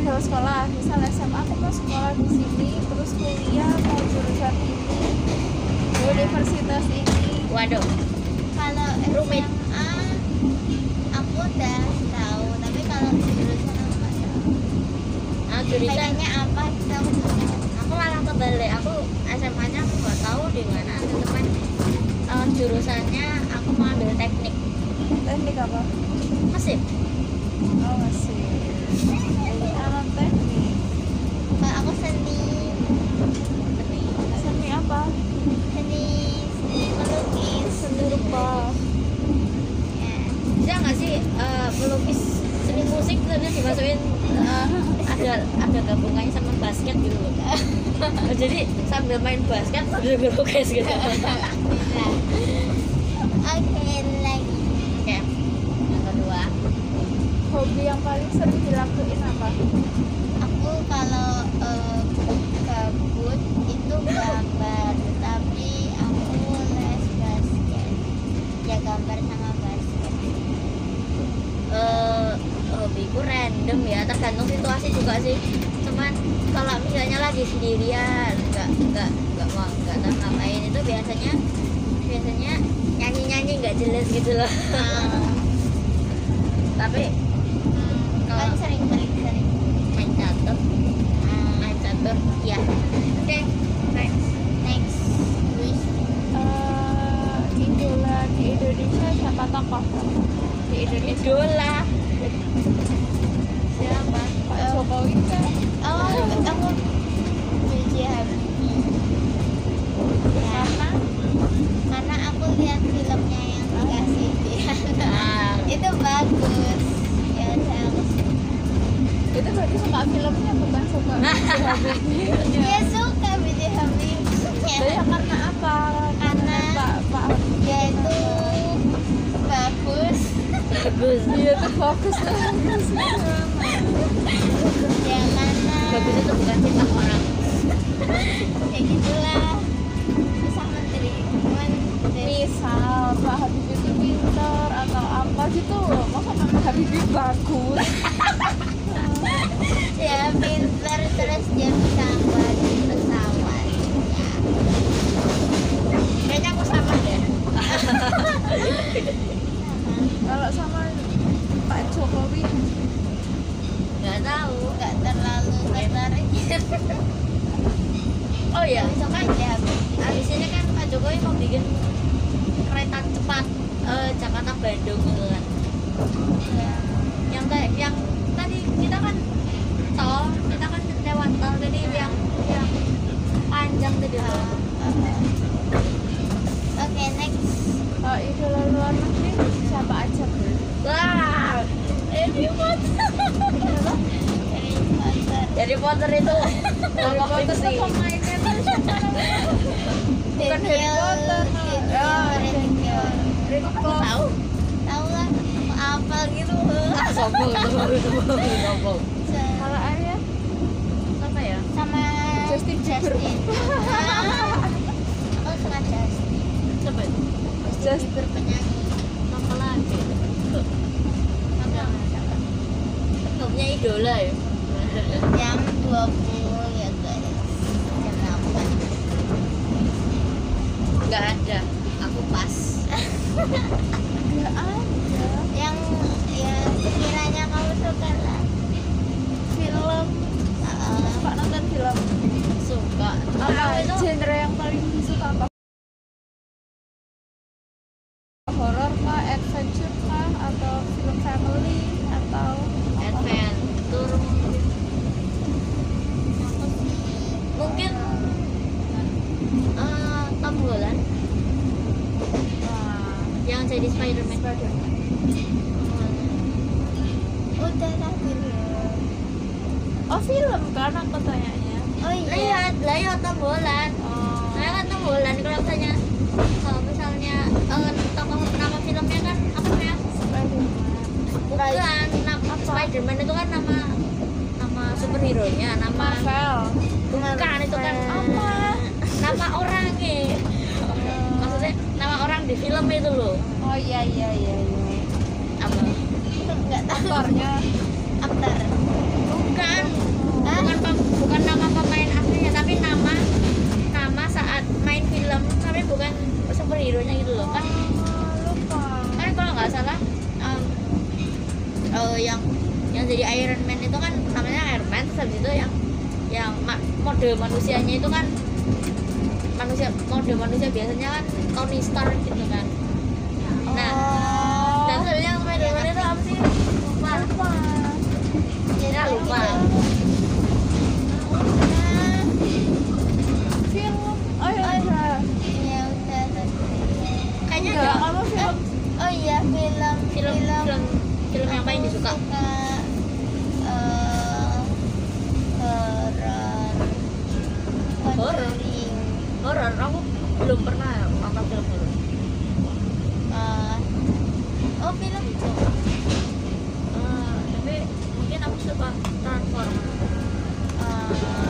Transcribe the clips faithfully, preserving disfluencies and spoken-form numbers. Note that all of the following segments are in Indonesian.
perihal sekolah. Misal S M A aku mau sekolah di sini, terus kuliah mau jurusan ini, universitas ini. Waduh, Kalau Rumit. S M A aku udah tahu, tapi kalau jurusan aku nggak tahu. ah, jurusan Kayaknya apa kita aku nggak tahu. aku malah kebalik. Aku S M A-nya aku nggak tahu di mana, teman uh, jurusannya aku mau ambil teknik Teknik apa? mesin. Oh masih. Anak teknik. Kalau aku seni, Seni apa? seni, seni melukis. Seni rupa. Ya. Bisa nggak sih uh, melukis seni musik terus dimasukin uh, ada ada gabungannya sama basket gitu loh. Jadi sambil main basket sambil melukis gitu. Bisa. Oke, lagi. Oke, yang kedua Hobi yang paling sering dilakuin apa? Aku kalau eh, gabut itu gambar, tapi aku les basket. Ya gambar sama basket. uh, hobiku random ya, tergantung situasi juga sih. Cuman kalau misalnya lagi sendirian nggak nggak nggak mau nggak tahu ngapain, itu biasanya biasanya nyanyi nyanyi nggak jelas gitu loh. Ah, Tapi kan kalau sering sering sering. main catur Ah, main catur ya. Oke, next. next wish. Eh, idola di Indonesia siapa tokoh di Indonesia? Idola siapa? Pak Jokowi kan? Oh, aku B J Habibie. Ya, Karena karena aku lihat filmnya yang dikasih dia. Ah, Itu bagus. Ya udah aku suka. itu berarti suka filmnya bukan suka Habibie. Dia suka B J Habibie. Ya karena apa? Karena Pak Pak dia itu bagus. bagus. Iya tuh bagus bagus. Ya karena Bagus itu bukan sifat orang. ya gitulah. Bisa menteri. Menteri. Misal Pak Habibie itu pintar atau apa gitu loh, masa nama Habibie bagus? Ya pintar terus dia bisa ngelarin pesawat. Ya. Kayaknya aku sama deh. Kalau sama Pak Jokowi Nggak tahu. Nggak terlalu tertarik. Oh ya, Suka aja. abis ini kan Pak Jokowi mau bikin kereta cepat eh, Jakarta Bandung gitu kan. Ya. Yang tadi yang tadi kita kan tol, kita kan lewat tol tadi yang yang panjang tadi tuh. Oke, next. kalau idola luar negeri siapa aja bro? Wah, Harry Potter. Harry Potter. Harry Potter itu Harry tokoh Potter tuh fiksi. pemainnya tuh siapa namanya? Bukan Harry Daniel- Potter, Daniel oh, Radcliffe. Radcliffe. Tahu? Tahu lah, apa gitu. Ah, sombong, sombong, sombong, sombong. Kalau Arya Apa ya? Sama Justin Bieber. Justin. Ah, aku suka Justin. Coba. Just Bieber penyanyi. Apa lagi? Apa? Nggak punya idola ya? Jam dua puluh ya guys. Jam delapan. Nggak ada. Aku pas. nggak ada Yang ya sekiranya kamu suka lah. film. Ah, Pak nonton film Suka. apa? Tahu itu Genre yang paling disuka apa? Horor kah, adventure kah, atau film family atau apa? adventure mungkin. aku sih Mungkin eh, Tom Holland Wah, yang jadi Spider-Man. Spider-Man. udah lah film. Oh film kan aku tanyanya. Oh iya. Lihat, lah ya Tom Holland. Oh. Saya kan Tom Holland. Kalau misalnya kalau misalnya eh, tokoh nama filmnya kan apa namanya? Spider-Man. Bukan, nama Spider-Man itu kan nama nama superhero nya, nama Marvel. bukan itu kan Apa? nama orangnya. Maksudnya nama orang di film itu loh. Oh iya iya iya iya. Apa? Nggak tahu. Aktornya Aktor. Bukan, gitu yang yang ma- mode manusianya itu kan manusia mode manusia biasanya kan Tony Stark gitu kan. Nah, Oh. dan sebenarnya yang Spider-Man itu apa sih? Lupa. Lupa. Ya lupa. Nah, Film. Oh ya udah. ya udah tadi. Kayaknya Enggak, enggak. kalau film Oh iya, film Film film film yang paling aku disuka. suka, eh, horor Horor? Conjuring. Horor aku belum pernah nonton film horor. Eh, oh film itu Eh, tapi mungkin aku suka Transformer. eh,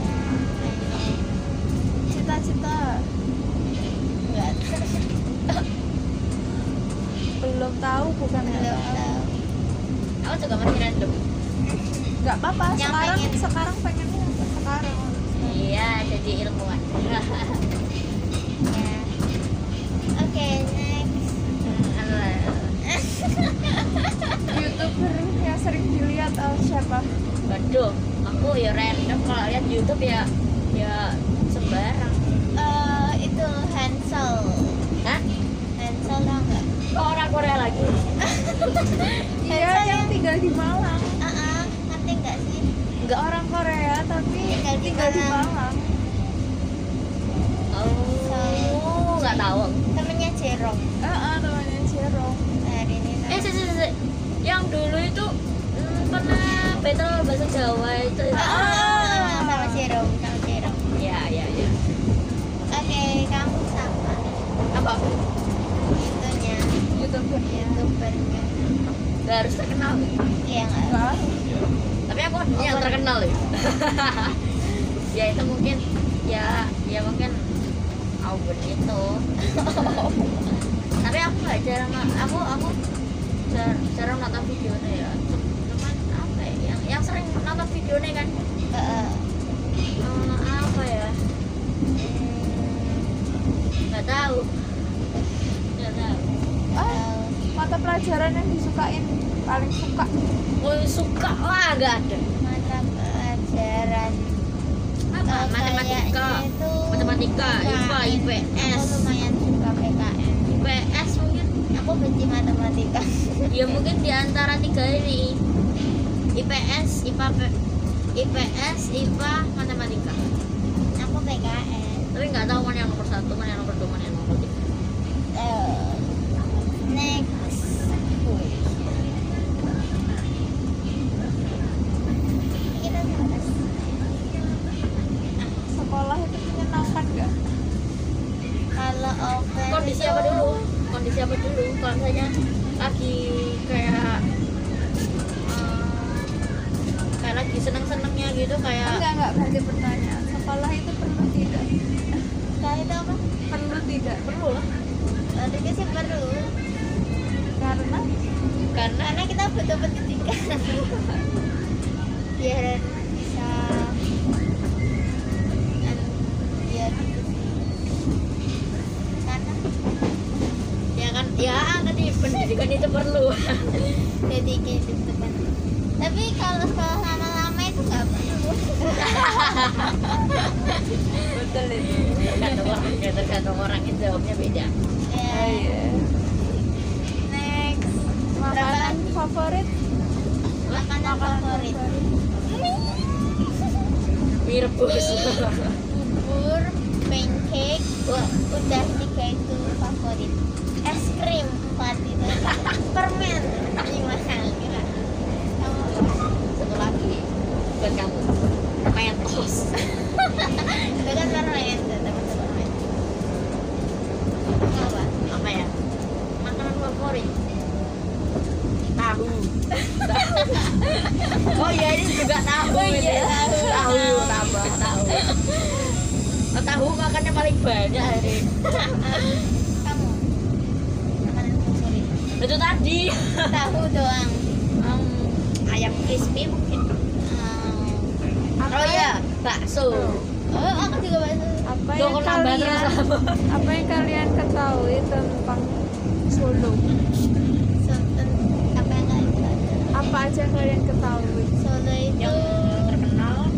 cita-cita enggak belum tahu bukan belum ya. tahu. Aku juga masih random. Enggak apa-apa. Yang Sekarang pengen. sekarang pengennya sekarang. Iya, jadi ilmuwan. Ya. Oke, next. YouTuber yang sering dilihat oh, siapa? Waduh, aku ya random kalau lihat YouTube ya ya sembarang. Eh, itu Hansel. Hah? Hansel tau nggak? Kok orang Korea lagi? Iya, yang tinggal di Malang. Ah, ah, ngerti nggak sih? Enggak orang Korea tapi Tinggal di tinggal di Malang. Malang. Oh, nggak tahu. Temennya Jerome. Heeh, temannya Jerome. Hari ini Eh, sih, sih, sih. Yang dulu itu hmm, pernah battle bahasa Jawa itu. Ah, ah, sama Jerome, sama Jerome. Ya, ya, ya. Oke, kamu sama Apa? itunya YouTuber youtubernya. Gak harus terkenal. Iya nggak? enggak. Tapi aku ini yang terkenal ya. Ya itu mungkin ya ya mungkin Auburn itu. Tapi aku nggak jarang aku aku jar- jarang nonton videonya ya. Cuman apa ya yang yang sering nonton videonya kan Eh, eh, apa ya? Nggak tahu. Nggak tahu. Ah, mata pelajaran yang disukain paling suka. Oh suka lah nggak ada. mata pelajaran Apa? eh, Matematika, kayaknya itu matematika, I P A, I P Aku S, lumayan suka P K M. I P S mungkin. Aku benci matematika. Ya mungkin di antara tiga ini I P S, I P A, P- I P S, I P A, matematika. Aku P K M. Tapi nggak tahu mana yang nomor satu, mana yang nomor dua, mana yang nomor tiga. Eh, next. Kita bahas. Sekolah itu menyenangkan enggak? Kalau open Kondisi itu- apa dulu? Kondisi apa dulu? Kalau misalnya lagi kayak eh, kayak lagi seneng-senengnya gitu kayak Enggak, enggak ganti pertanyaan. Sekolah itu perlu tidak? Sekolah itu apa? Perlu tidak? perlu lah. Waktu itu sih perlu. Karena Karena Karena kita butuh pendidikan. Biar bisa dan biar karena ya kan ya tadi pendidikan itu perlu. jadi gitu kan. Tapi kalau sekolah lama-lama itu nggak perlu. betul itu. Tergantung orang, ya tergantung orang itu jawabnya beda. Ya. Oh, iya. Next. Makanan favorit? Makanan favorit. Mie rebus. Bubur, pancake, Wah, udah tiga itu favorit. Es krim empat itu. Permen lima kali. Kamu satu lagi buat kamu. Mentos. itu kan permen tuh teman-teman. Kamu apa? Apa ya? Makanan favorit. Tahu. Oh iya ini juga tahu Oh ini. iya, tahu. Tahu tambah tahu. Oh, tahu makannya paling banyak hari. Kamu makanan favorit? Itu tadi. Tahu doang. Em, ayam crispy mungkin. Hmm. Oh iya, bakso. Oh, aku juga bakso. Apa Loh, yang kok nambah terus kalian apa? apa yang kalian ketahui tentang Solo? Sultan apa yang kalian tahu? Apa aja yang kalian ketahui? Solo itu Yang terkenal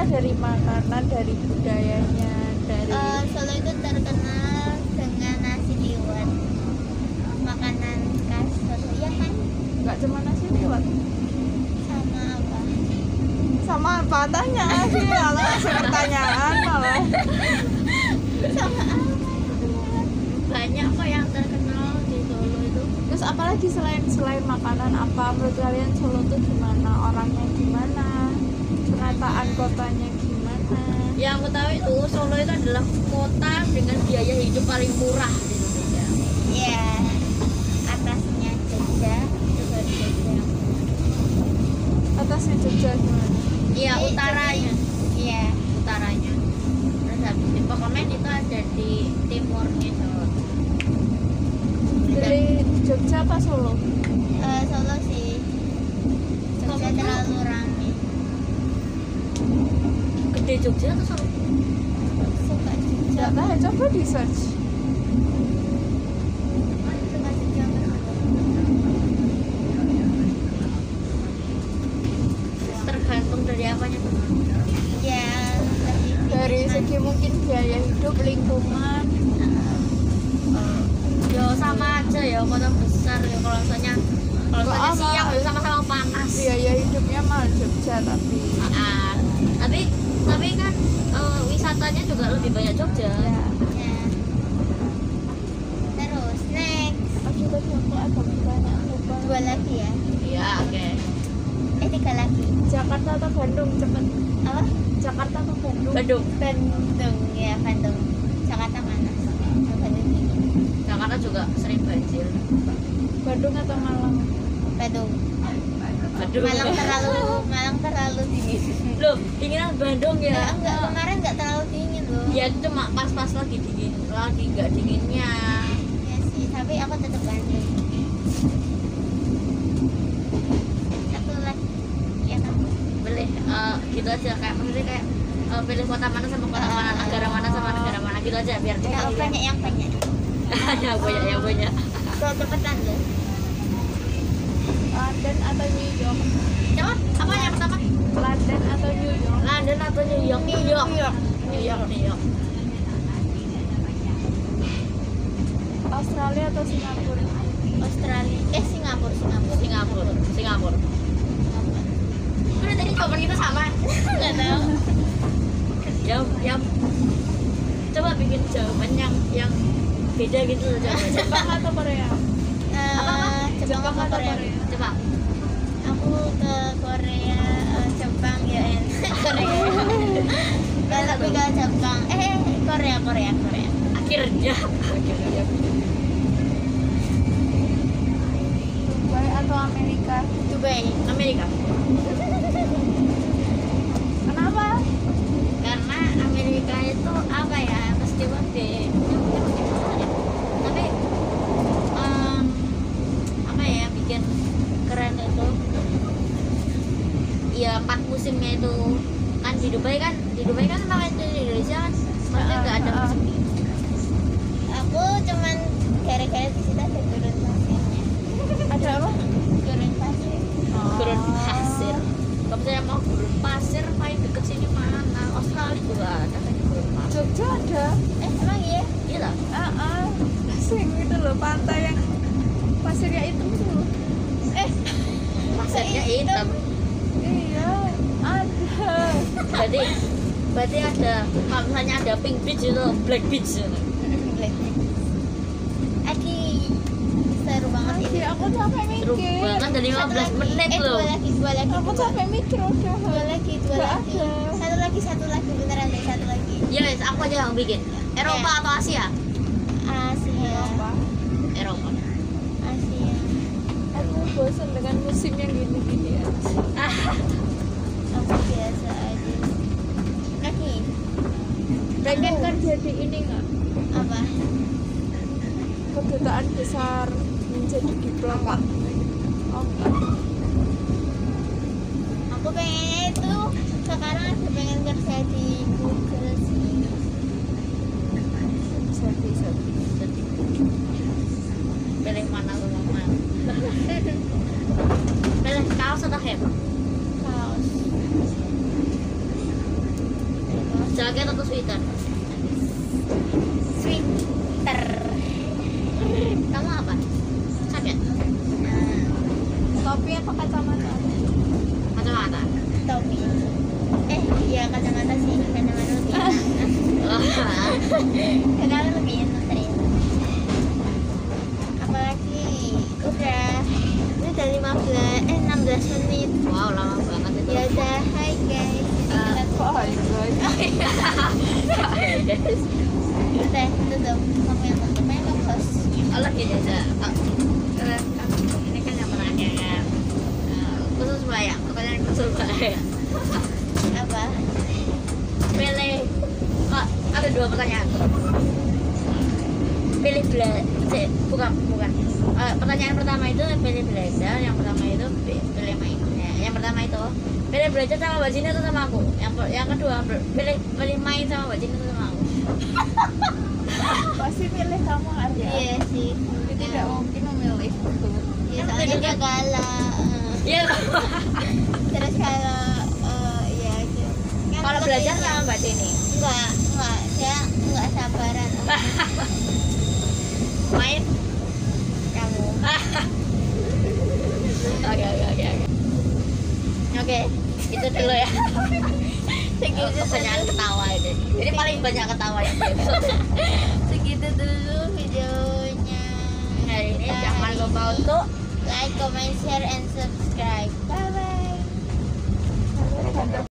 dari makanan, dari budayanya, dari Eh, Solo itu terkenal dengan nasi liwet, makanan khas Solo ya kan, nggak cuma nasi liwet. sama apa? Sama apa? Tanya sih, malah ngasih pertanyaan malah. Sama apa? Banyak kok yang terkenal di Solo itu. Terus apalagi selain selain makanan, apa menurut kalian Solo tuh gimana? Orangnya gimana? Penataan kotanya gimana? Yang aku tahu itu Solo itu adalah kota dengan biaya hidup paling murah di Indonesia. Ya, atasnya Jogja, itu baru Jogja. Atasnya Jogja gimana? Iya, Jadi- utaranya, Iya, utaranya. Terus habis itu pokoknya itu ada di timurnya Solo. Dari Jogja apa Solo? eh, Solo sih. Jogja Kamu terlalu rame. Gede Jogja atau Solo? Suka Jogja. Nggak tahu, coba di search. Suka Jogja betul. Tergantung dari apanya tuh. Ya, lebih Dari bikin segi mungkin biaya hidup, lingkungan. Eh, ya sama aja ya kota besar ya kalau misalnya kalau Kok misalnya apa? siang ya sama-sama panas. Biaya hidupnya mah Jogja tapi Ah, tapi tapi kan eh, wisatanya juga lebih banyak Jogja. ya. Ya. Terus next Aduh tadi aku agak banyak lupa. dua lagi ya. Iya, oke. Eh tiga lagi. Jakarta atau Bandung cepet? Apa? Jakarta atau Bandung? Bandung. Bandung ya Bandung. Jakarta mana? Bandung dingin. Jakarta juga sering banjir. Bandung atau Malang? Bandung. Bandung. Malang terlalu Malang terlalu dingin. Loh, dinginan Bandung Ya, ya. enggak kemarin enggak terlalu dingin loh. Ya cuma pas-pas lagi dingin, lagi nggak dinginnya. Ya sih, tapi aku tetap Bandung. Satu lagi. Ya kan? Boleh eh, gitu aja kayak maksudnya kayak eh, pilih kota mana sama kota mana, negara mana sama negara mana gitu aja biar kita Kalau lihat. banyak yang banyak. Yang banyak yang banyak. Tuh cepetan loh. London atau New York? Coba apa yang pertama? London atau New York? London atau New York? New York. New York. New York. Australia atau Singapura? Australia. Eh Singapura, Singapura. Singapura. Singapura. Udah tadi jawaban kita sama. Enggak tahu. Ya, yang coba bikin jawaban yang yang beda gitu loh jawabannya. Jepang atau Korea? Eh, Jepang apa atau Korea? Coba. Aku ke Korea, eh, Jepang ya enak. Korea. Gak lebih ke Jepang. Eh Korea, Korea, Korea. Akhirnya. Akhirnya. Dubai atau Amerika? Dubai. Amerika. Kenapa? Karena Amerika itu apa ya, meskipun di tapi em, apa ya yang bikin keren itu ya empat musimnya itu kan di Dubai kan di Dubai kan sama itu di Indonesia kan maksudnya nggak ada Ah, ah, ah. musim dingin. Aku cuman gara-gara di situ ada gurun pasirnya. Ada apa? Gurun pasir. Gurun pasir. Kalau misalnya mau gurun pasir paling deket sini mana? Australia juga ada kan gurun pasir. Jogja ada. Eh emang iya? Iya lah. Ah, ah. Sing itu loh, pantai yang pasirnya hitam tuh loh. Eh Pasirnya Hitam. hitam. Iya, ada. Berarti berarti ada kalau misalnya ada pink beach itu black beach gitu. Black. Aki seru banget Nanti ini. aku capek Seru mikir. banget dari lima Satu belas lagi. menit Eh, loh. dua lagi, dua lagi. Aku dua. capek mikir udah. Dua lagi, dua Nggak lagi. ada. Satu lagi, satu lagi beneran deh, satu lagi. Ya wes, aku aja yang bikin. Eropa Ya. atau Asia? Asia. Apa? Eropa. Asia. Aku bosan dengan musim yang gini-gini ya. Aku biasa aja. Lagi Pengen kerja di ini nggak? apa? Kedutaan besar menjadi diplomat. Oh enggak. Aku pengennya itu sekarang aku pengen kerja di Google sih. Bisa bisa. Jadi pilih mana lu mau mana? Pilih kaos atau hem? Kaos. jaket atau sweater? Twitter. Kamu apa? Jaket? Topi apa kacamata? Kacamata? Topi. Eh, iya kacamata sih, kacamata lebih enak. Kacamata lebih enak ternyata. Apalagi udah ini udah lima belas eh enam belas menit. Wow, lama banget itu. Ya udah, hai guys. Eh, Oh, guys. Udah tutup. Kamu yang tutup, main kamu host. Oh, lagi aja. Oh, eh, ini kan yang menanyakan eh, khusus bayang, pertanyaan khusus bayang. Apa? Pilih, kok ada dua pertanyaan. Pilih belajar, bukan bukan. Eh, pertanyaan pertama itu pilih belajar, yang pertama itu pi- pilih main. Ya, yang pertama itu pilih belajar sama Mbak Jini atau sama aku. Yang per- yang kedua ber- pilih pilih main sama Mbak Jini atau sama aku. Pasti pilih kamu Arya. Iya sih. Jadi tidak mungkin memilih. Iya, soalnya dia galak. eh. Iya. Terus kalau eh, ya gitu. Kan Kalau lebih- belajar sama Mbak Jini, enggak, enggak, dia enggak sabaran. main. Kamu. Oke oke oke oke. Oke, itu dulu ya. Segitu Kebanyakan dulu. ketawa ini. Ini paling banyak ketawa yang Segitu dulu videonya. hari ini. Bye. Jangan lupa untuk Like, comment, share, and subscribe. Bye bye.